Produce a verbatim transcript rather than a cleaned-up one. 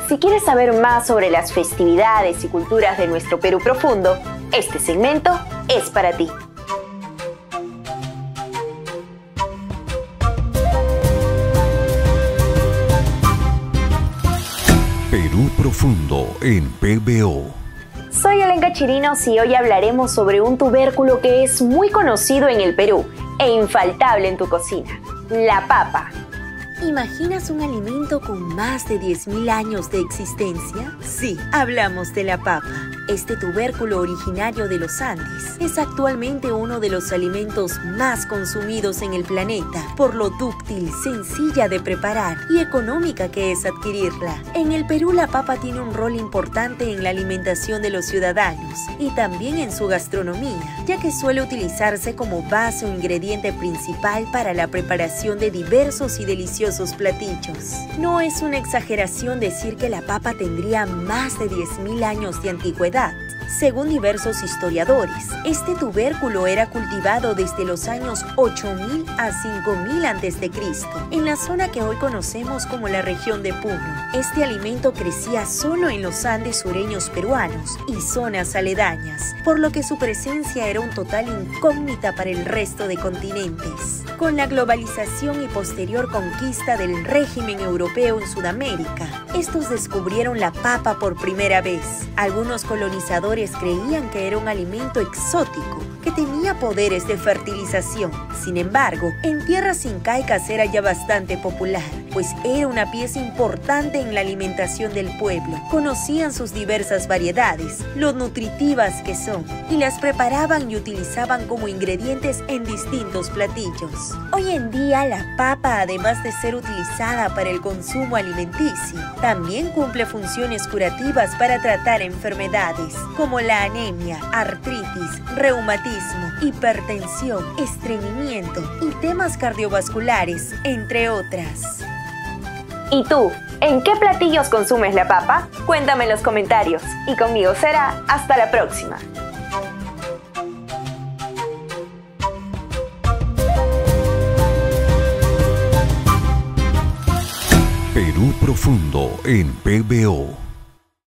Si quieres saber más sobre las festividades y culturas de nuestro Perú profundo, este segmento es para ti. Perú Profundo en P B O. Soy Elenka Chirinos y hoy hablaremos sobre un tubérculo que es muy conocido en el Perú e infaltable en tu cocina: la papa. ¿Imaginas un alimento con más de diez mil años de existencia? Sí, hablamos de la papa. Este tubérculo originario de los Andes es actualmente uno de los alimentos más consumidos en el planeta por lo dúctil, sencilla de preparar y económica que es adquirirla. En el Perú, la papa tiene un rol importante en la alimentación de los ciudadanos y también en su gastronomía, ya que suele utilizarse como base o ingrediente principal para la preparación de diversos y deliciosos platillos. No es una exageración decir que la papa tendría más de diez mil años de antigüedad. Según diversos historiadores, este tubérculo era cultivado desde los años ocho mil a cinco mil antes de Cristo, en la zona que hoy conocemos como la región de Puno. Este alimento crecía solo en los Andes sureños peruanos y zonas aledañas, por lo que su presencia era un total incógnita para el resto de continentes. Con la globalización y posterior conquista del régimen europeo en Sudamérica, estos descubrieron la papa por primera vez. Algunos colonizadores creían que era un alimento exótico que tenía poderes de fertilización. Sin embargo, en tierras incaicas era ya bastante popular, pues era una pieza importante en la alimentación del pueblo. Conocían sus diversas variedades, lo nutritivas que son, y las preparaban y utilizaban como ingredientes en distintos platillos. Hoy en día, la papa, además de ser utilizada para el consumo alimenticio, también cumple funciones curativas para tratar enfermedades como la anemia, artritis, reumatismo, hipertensión, estreñimiento y temas cardiovasculares, entre otras. ¿Y tú? ¿En qué platillos consumes la papa? Cuéntame en los comentarios. Y conmigo será hasta la próxima. Perú Profundo en P B O.